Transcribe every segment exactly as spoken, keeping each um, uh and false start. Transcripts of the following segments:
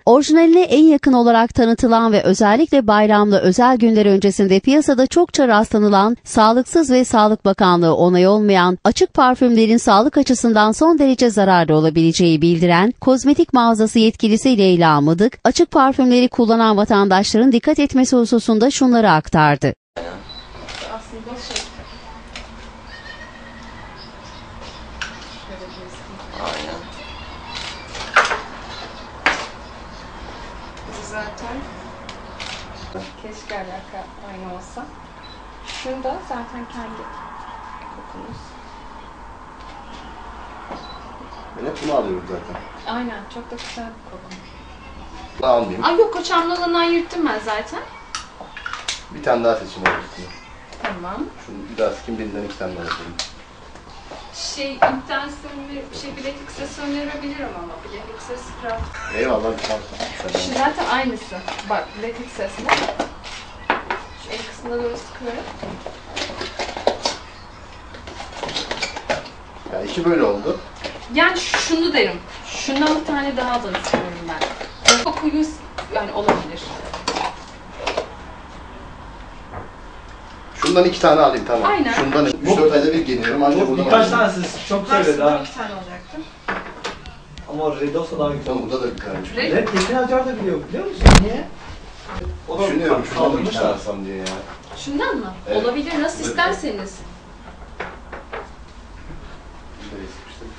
Orijinaline en yakın olarak tanıtılan ve özellikle bayramlı özel günler öncesinde piyasada çokça rastlanılan, sağlıksız ve Sağlık Bakanlığı onayı olmayan açık parfümlerin sağlık açısından son derece zararlı olabileceği bildiren kozmetik mağazası yetkilisi Leyla Mıdık, açık parfümleri kullanan vatandaşların dikkat etmesi hususunda şunları aktardı. Aslında şey... Aynen. Zaten keşke alaka aynı olsa. Şurada zaten kendi kokumuz. Ben hep bunu alıyorum zaten. Aynen, çok da güzel bir koku. Bunu almayayım. Ay yok, o çamlı olanı ayırttım ben zaten. Bir tane daha seçim olsun. Tamam. Şunu bir daha sıkayım, birinden iki tane daha yapayım. Şey, intensiyonu, şey bilek iksesi önerebilirim ama bilek iksesi craft. Eyvallah, bir tane. Şu zaten aynısı. Bak, bilek iksesi. Şu el kısmına doğru sıkıyorum. Ya iki böyle oldu. Yani şunu derim. Şundan bir tane daha da istiyorum ben. Kokuyu yani olabilir. Şundan iki tane alayım, tamam. Aynen. Şundan üç dört ayda bir geliyorum. Ancak buradan Birkaç alayım. tanesi çok söyledi ha. iki tane olacaktı. Ama Red olsa daha güzel. Tamam, burada da bir tane. Red? Red kesin acar da biliyor, biliyor musun? Niye? O da Düşünüyorum, şundan bir kaldırmışlar. tane alsam diye ya. Şundan mı? Evet. Olabilir, nasıl Evet. isterseniz. Nereye sıkıştım?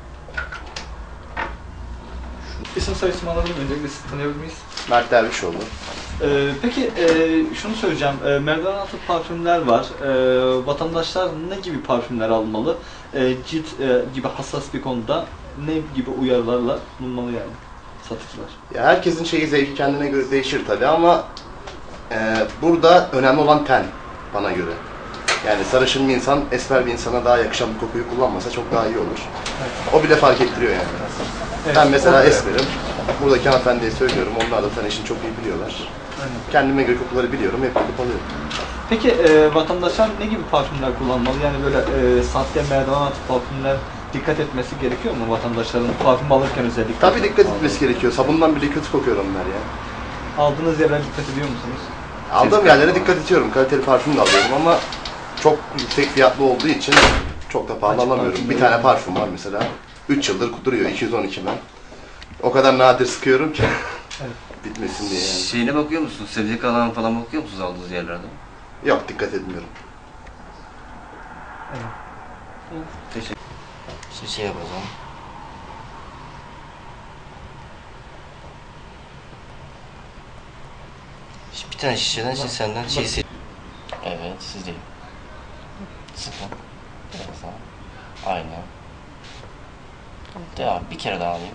İsim soyisim alalım, öncelikle sizi tanıyabilir miyiz? Mert Dervişoğlu. Ee, peki e, şunu söyleyeceğim, e, merdiven altı parfümler var. E, vatandaşlar ne gibi parfümler almalı? E, cilt e, gibi hassas bir konuda ne gibi uyarılarla bulunmalı yani satıcılar? Ya herkesin şeyi, zevki kendine göre değişir tabii ama e, burada önemli olan ten bana göre. Yani sarışın bir insan, esmer bir insana daha yakışan bir kokuyu kullanmasa çok daha iyi olur. Evet. O bile fark ettiriyor yani. Evet, Ben mesela orada- esmerim. Buradaki hanımefendiye söylüyorum, onlar da ten işini çok iyi biliyorlar. Aynen. Kendime göre kokuları biliyorum, hep gidip alıyorum. Peki e, vatandaşlar ne gibi parfümler kullanmalı? Yani böyle e, sahte merdiven altı parfümler dikkat etmesi gerekiyor mu vatandaşların parfüm alırken özellikle? Tabii dikkat etmesi gerekiyor. Sabundan bile kötü kokuyor onlar ya. Aldığınız yerlere dikkat ediyor musunuz? Aldığım yerlere dikkat ediyorum. Kaliteli parfüm de alıyorum ama çok yüksek fiyatlı olduğu için çok da pahalı Açık alamıyorum. parfüm Bir değil tane mi? parfüm var mesela. üç yıldır duruyor, iki yüz on iki ben. O kadar nadir sıkıyorum ki Evet. bitmesin diye yani. Şeyine bakıyor musunuz? Sebze kalan falan bakıyor musunuz aldığınız yerlerde? Yok, dikkat etmiyorum. Evet. Teşekkür. İşte şey yapalım. Şimdi bir tane şişeden şimdi senden şey seç. Evet, siz değil. Sıkın. Biraz daha. Aynen. Devam. Bir kere daha alayım.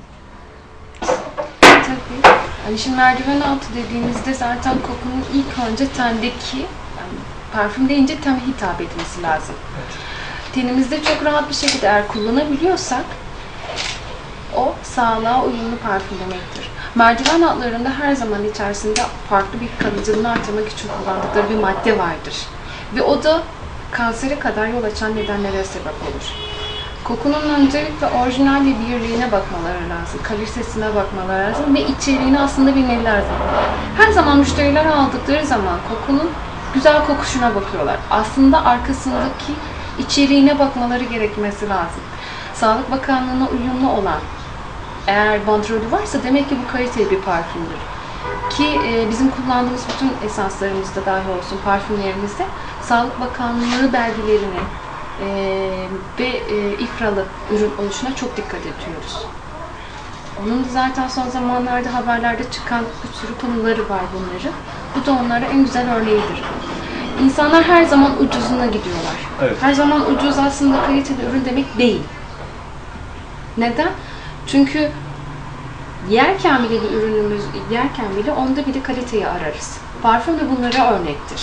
Tabii. Hani şimdi merdiven altı dediğimizde zaten kokunun ilk önce tendeki, yani parfüm deyince tene hitap etmesi lazım. Evet. Tenimizde çok rahat bir şekilde eğer kullanabiliyorsak o sağlığa uyumlu parfüm demektir. Merdiven altlarında her zaman içerisinde farklı bir kalıcılığını artırmak için kullandıkları bir madde vardır. Ve o da kansere kadar yol açan nedenlere sebep olur. Kokunun öncelikle orijinal bir birliğine bakmaları lazım, kalitesine bakmaları lazım ve içeriğini aslında bilmeleri lazım. Her zaman müşteriler aldıkları zaman kokunun güzel kokuşuna bakıyorlar. Aslında arkasındaki içeriğine bakmaları gerekmesi lazım. Sağlık Bakanlığı'na uyumlu olan, eğer bandrolü varsa demek ki bu kaliteli bir parfümdür. Ki e, bizim kullandığımız bütün esanslarımızda dahi olsun, parfümlerimizde Sağlık Bakanlığı belgelerini e, ve e, ifralı ürün oluşuna çok dikkat ediyoruz. Onun da zaten son zamanlarda haberlerde çıkan bir sürü konuları var bunların. Bu da onlara en güzel örneğidir. İnsanlar her zaman ucuzuna gidiyorlar. Evet. Her zaman ucuz aslında kaliteli ürün demek değil. Neden? Çünkü yerken bile bir ürünümüz yerken bile onda bile kaliteyi ararız. Parfüm de bunlara örnektir.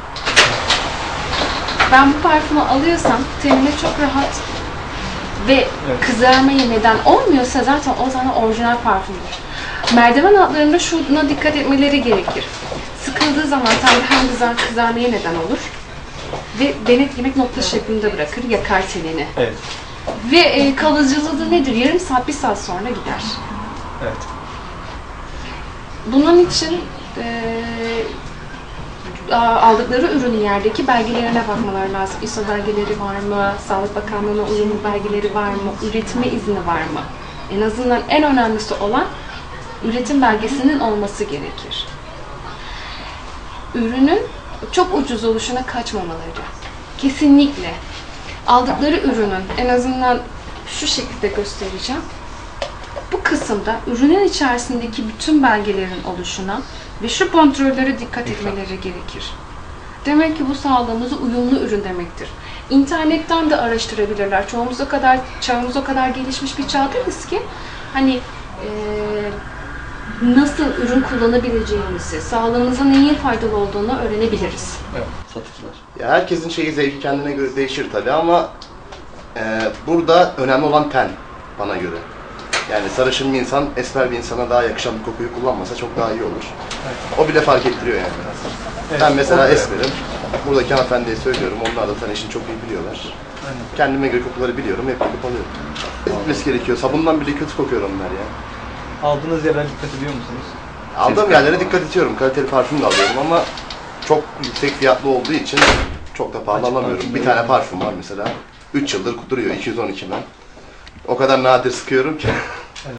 Ben bu parfümü alıyorsam tenime çok rahat ve Evet. kızarmaya neden olmuyorsa zaten o zaman orijinal parfümdür. Merdiven altlarında şuna dikkat etmeleri gerekir. Sıkıldığı zaman tende hem kızar, kızarmaya neden olur ve denet yemek nokta şeklinde bırakır, yakar tenini. Evet. Ve e, kalıcılığı da nedir? Yarım saat, bir saat sonra gider. Evet. Bunun için e, aldıkları ürünün yerdeki belgelerine bakmaları lazım. İ S O belgeleri var mı? Sağlık Bakanlığı'na uyumlu belgeleri var mı? Üretime izni var mı? En azından en önemlisi olan üretim belgesinin olması gerekir. Ürünün çok ucuz oluşuna kaçmamaları. Kesinlikle. Aldıkları ürünün en azından şu şekilde göstereceğim. Bu kısımda ürünün içerisindeki bütün belgelerin oluşuna ve şu kontrollere dikkat etmeleri gerekir. Demek ki bu sağlığımıza uyumlu ürün demektir. İnternetten de araştırabilirler. Çoğumuz o kadar, çağımız o kadar gelişmiş bir çağdayız ki hani e, nasıl ürün kullanabileceğimizi, sağlığımıza neyin faydalı olduğunu öğrenebiliriz. Evet, satıcılar. Ya herkesin şeyi zevki kendine göre değişir tabii ama e, burada önemli olan ten bana göre. Yani sarışın bir insan esmer bir insana daha yakışan bir kokuyu kullanmasa çok daha iyi olur. Evet. O bile fark ettiriyor yani. Evet, Ben mesela orada- esmerim. Buradaki hanımefendiye söylüyorum. Onlar da ten işini çok iyi biliyorlar. Aynen. Kendime göre kokuları biliyorum. Hep yapıp alıyorum. Gitmesi gerekiyor. Sabundan bile kötü kokuyor onlar ya. Aldığınız yerlere dikkat ediyor musunuz? Aldığım yerlere dikkat ediyorum. Kaliteli parfüm de alıyorum ama çok yüksek fiyatlı olduğu için çok da pahalı Açık alamıyorum. parfüm Bir değil tane mi? parfüm var mesela. üç yıldır duruyor. iki yüz on iki ben. O kadar nadir sıkıyorum ki.